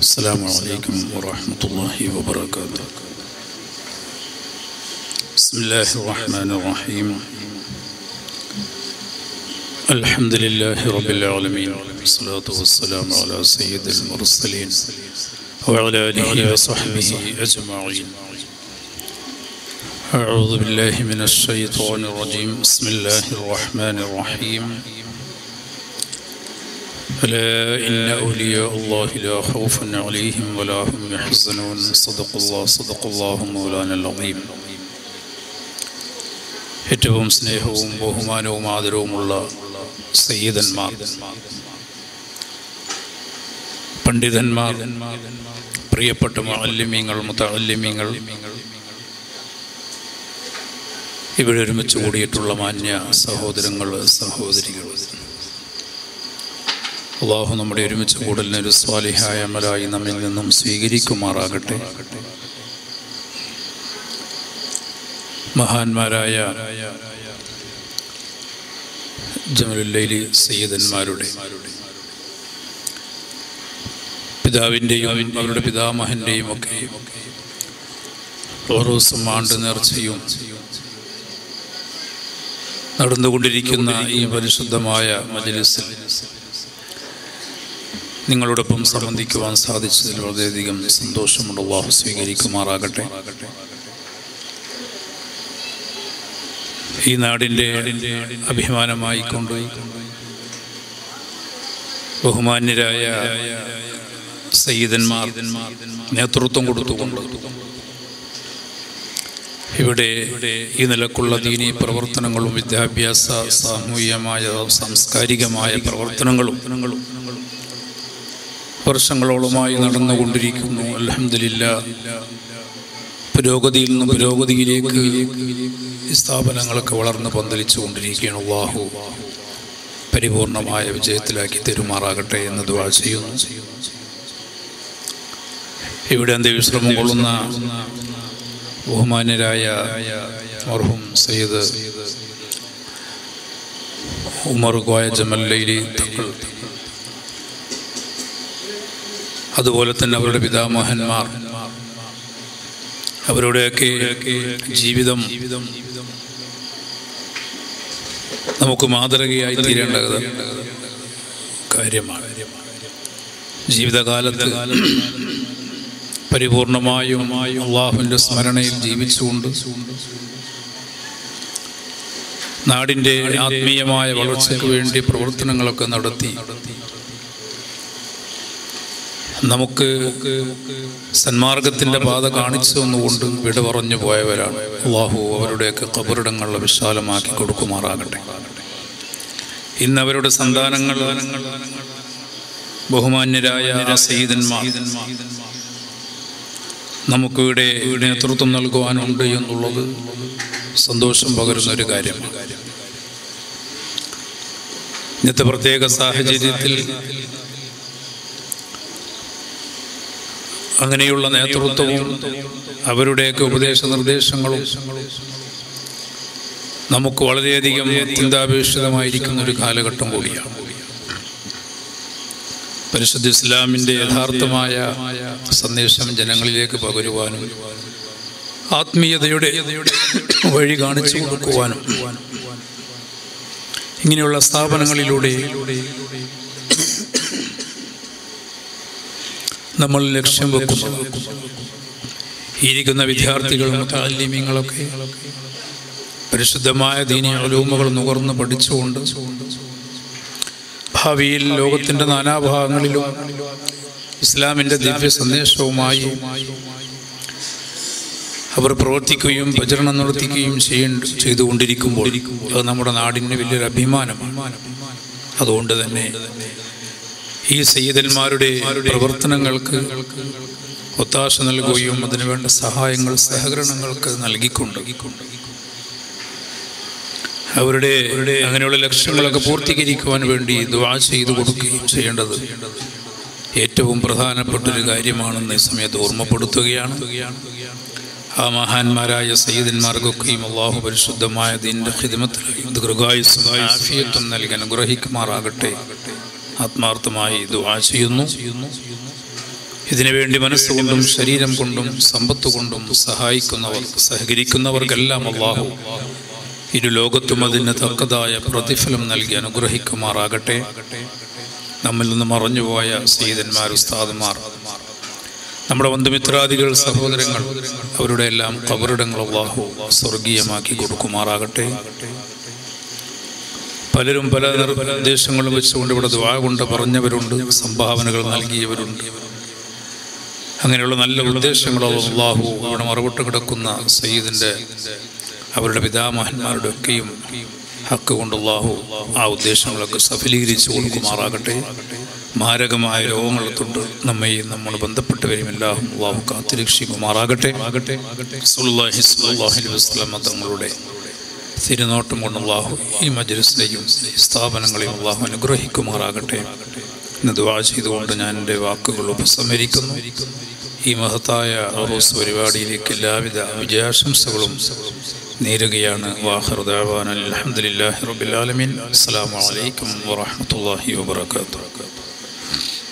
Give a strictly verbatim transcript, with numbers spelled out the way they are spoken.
السلام عليكم ورحمة الله وبركاته. بسم الله الرحمن الرحيم. الحمد لله رب العالمين، والصلاة والسلام على سيد المرسلين وعلى آله وصحبه أجمعين. أعوذ بالله من الشيطان الرجيم. بسم الله الرحمن الرحيم. ألا إن أولياء الله لا خوف عليهم ولا هم يحزنون. صدق الله صدق الله مولانا العظيم. ഏറ്റവും സ്നേഹവും ബഹുമാനവും ആദരവുമുള്ള സയ്യിദന്മാർ, പണ്ഡിതന്മാർ, പ്രിയപ്പെട്ട മുഅല്ലിമീങ്ങൾ, മുതഅല്ലിമീങ്ങൾ, ഇവിടെ ഒരുമിച്ച് കൂടിയിട്ടുള്ള മാന്യ സഹോദരങ്ങൾ, സഹോദരികൾ, അല്ലാഹു നമ്മുടെ ഒരുമിച്ച് കൂടലിന് ഒരു സ്വാലിഹായ അമലായി നമ്മിൽ നിന്നും സ്വീകരിക്കുമാറാകട്ടെ. മഹാന്മാരായ ജമലുല്ലൈലി സയ്യിദന്മാരുടെ പിതാവിൻ്റെയും അവരുടെ പിതാമഹൻ്റെയും ഒക്കെ ഓരോ ആണ്ട് നേർച്ചയും നടന്നുകൊണ്ടിരിക്കുന്ന ഈ പരിശുദ്ധമായ മജ്‌ലിസിൽ നിങ്ങളോടൊപ്പം സംബന്ധിക്കുവാൻ സാധിച്ചതിൽ വളരെയധികം സന്തോഷമുണ്ട്. അല്ലാഹു സ്വീകരിക്കുമാറാകട്ടെ. ഈ നാടിൻ്റെ അഭിമാനമായിക്കൊണ്ട് ബഹുമാന്യരായ സയ്യിദന്മാർ നേതൃത്വം കൊടുത്തുകൊണ്ട് ഇവിടെ ഈ നിലക്കുള്ള ദീനീ പ്രവർത്തനങ്ങളും വിദ്യാഭ്യാസ, സാമൂഹികമായ, സാംസ്കാരികമായ പ്രവർത്തനങ്ങളും വർഷങ്ങളോളമായി നടന്നുകൊണ്ടിരിക്കുന്നു. അൽഹംദുലില്ലാഹ്, പുരോഗതിയിൽ നിന്ന് പുരോഗതിയിലേക്ക് ഈ സ്ഥാപനങ്ങളൊക്കെ വളർന്ന് പന്തലിച്ചു കൊണ്ടിരിക്കുകയാണ്. അല്ലാഹു പരിപൂർണമായ വിജയത്തിലാക്കി തെരുമാറാകട്ടെ എന്ന് ദുആ ചെയ്യുന്നു. ഇവിടെ അന്ത്യവിശ്രമം കൊള്ളുന്ന ബഹുമാന്യരായ മർഹൂം സയ്യിദ് ഉമർ കോയ ജമലുല്ലൈലി തങ്ങൾ, അതുപോലെ തന്നെ അവരുടെ പിതാമഹന്മാർ, അവരുടെയൊക്കെ ജീവിതം നമുക്ക് മാതൃകയായി തീരേണ്ടത് കാര്യമാണ്. ജീവിതകാലത്ത് പരിപൂർണമായും അല്ലാഹുവിൻ്റെ സ്മരണയിൽ ജീവിച്ചുകൊണ്ട് നാടിൻ്റെ ആത്മീയമായ വളർച്ചയ്ക്ക് വേണ്ടി പ്രവർത്തനങ്ങളൊക്കെ നടത്തി നമുക്ക് സന്മാർഗത്തിൻ്റെ പാത കാണിച്ചു തന്നുകൊണ്ട് വിട പറഞ്ഞു പോയവരാണ്. അല്ലാഹു അവരുടെയൊക്കെ ഖബറിടങ്ങൾ വിശാലമാക്കി കൊടുക്കുമാറാകട്ടെ. ഇന്ന് അവരുടെ സന്താനങ്ങൾ ബഹുമാന്യരായ സയ്യിദന്മാർ നമുക്കിവിടെ നേതൃത്വം നൽകുവാനുണ്ട് എന്നുള്ളത് സന്തോഷം പകരുന്നൊരു കാര്യമാണ്. ഇന്നത്തെ പ്രത്യേക സാഹചര്യത്തിൽ അങ്ങനെയുള്ള നേതൃത്വവും അവരുടെയൊക്കെ ഉപദേശ നിർദ്ദേശങ്ങളും നമുക്ക് വളരെയധികം അത്യന്താപേക്ഷിതമായിരിക്കുന്ന ഒരു കാലഘട്ടം കൂടിയാണ്. പരിശുദ്ധ ഇസ്ലാമിൻ്റെ യഥാർത്ഥമായ സന്ദേശം ജനങ്ങളിലേക്ക് പകരുവാനും ആത്മീയതയുടെ വഴി കാണിച്ചു കൊടുക്കുവാനും ഇങ്ങനെയുള്ള സ്ഥാപനങ്ങളിലൂടെ നമ്മൾ ലക്ഷ്യം വെക്കുന്നു. ഇരിക്കുന്ന വിദ്യാർത്ഥികളും മുതഅല്ലിമീങ്ങളൊക്കെ പരിശുദ്ധമായ ദീനീ ഉലൂമുകൾ നുകർന്ന് പഠിച്ചുകൊണ്ട് ഭാവിയിൽ ലോകത്തിൻ്റെ നാനാഭാഗങ്ങളിലും ഇസ്ലാമിൻ്റെ ദിവ്യ സന്ദേശവുമായി അവർ പ്രവർത്തിക്കുകയും പ്രചരണം നടത്തിക്കുകയും ചെയ്യേണ്ട ചെയ്തുകൊണ്ടിരിക്കുമ്പോൾ അത് നമ്മുടെ നാടിന് വലിയൊരു അഭിമാനമാണ്. അതുകൊണ്ട് തന്നെ ഈ സയ്യിദന്മാരുടെ പ്രവർത്തനങ്ങൾക്ക് ഒത്താശ നൽകുകയും അതിനുവേണ്ട സഹായങ്ങൾ, സഹകരണങ്ങൾക്ക് നൽകിക്കൊണ്ട് അവരുടെ അങ്ങനെയുള്ള ലക്ഷ്യങ്ങളൊക്കെ പൂർത്തീകരിക്കുവാൻ വേണ്ടി ദുആ ചെയ്തു കൊടുക്കുകയും ചെയ്യേണ്ടത് ഏറ്റവും പ്രധാനപ്പെട്ടൊരു കാര്യമാണെന്ന് ഈ സമയത്ത് ഓർമ്മപ്പെടുത്തുകയാണ്. ആ മഹാന്മാരായ സയ്യിദന്മാർക്കൊക്കെയും അല്ലാഹു പരിശുദ്ധമായ ദീനിൻ്റെ ഖിദ്മത്തിലായി ദീർഘായുസ്സും ആഫിയത്തും നൽകി അനുഗ്രഹിക്കുമാറാകട്ടെ. ആത്മാർത്ഥമായി ദുആ ചെയ്യുന്നു. ഇതിനുവേണ്ടി മനസ്സുകൊണ്ടും ശരീരം കൊണ്ടും സമ്പത്ത് കൊണ്ടും സഹായിക്കുന്നവർ സഹകരിക്കുന്നവർക്കെല്ലാം അല്ലാഹു ഇരു ലോകത്തും അതിന് തക്കതായ പ്രതിഫലം നൽകി അനുഗ്രഹിക്കുമാറാകട്ടെ. നമ്മിൽ നിന്ന് മറഞ്ഞുപോയ സയ്യിദന്മാർ, ഉസ്താദുമാർ, നമ്മുടെ ബന്ധുമിത്രാദികൾ, സഹോദരങ്ങൾ, അവരുടെ എല്ലാം ഖബറിടങ്ങൾ അല്ലാഹു സ്വർഗീയമാക്കി കൊടുക്കുമാറാകട്ടെ. പലരും പല നിർദ്ദേശങ്ങളും വെച്ചുകൊണ്ട് ഇവിടെ ദുആ കൊണ്ട് പറഞ്ഞവരുണ്ട്, സംഭാവനകൾ നൽകിയവരുണ്ട്. അങ്ങനെയുള്ള നല്ല ഉദ്ദേശങ്ങളോ അല്ലാഹു അവിടെ മറവിട്ട് കിടക്കുന്ന സയ്യിദിൻ്റെ അവരുടെ പിതാമഹന്മാരുടെ ഒക്കെയും ഹക്ക് കൊണ്ട് അല്ലാഹു ആ ഉദ്ദേശങ്ങളൊക്കെ സഫലീകരിച്ച് കൊടുക്കുമാറാകട്ടെ. മാരകമായ രോഗങ്ങളെ തൊട്ട് നമ്മയും നമ്മൾ ബന്ധപ്പെട്ടവരും എല്ലാം അല്ലാഹു കാത്തുരക്ഷിക്കുമാറാകട്ടെ. റസൂലുള്ളാഹി സ്വല്ലല്ലാഹു അലൈഹി വസല്ലം തങ്ങളുടെ തിരുനോട്ടം കൊണ്ട് അല്ലാഹു ഈ മജ്‌ലിസിനെയും സ്ഥാപനങ്ങളെയും അല്ലാഹു അനുഗ്രഹിക്കുമാറാകട്ടെ എന്ന് ദുആ ചെയ്തുകൊണ്ട് ഞാൻ എൻ്റെ വാക്കുകൾ ഉപസംഹരിക്കുന്നു. ഈ മഹത്തായ ഉറൂസ് പരിപാടിയിലേക്ക് എല്ലാവിധ വിജയാശംസകളും നേരുകയാണ്. വാഖിറു ദഅവാനാ അൽഹംദുലില്ലാഹി റബ്ബിൽ ആലമീൻ. അസ്സലാമു അലൈക്കും വറഹ്മത്തുള്ളാഹി വബറകാതുഹു.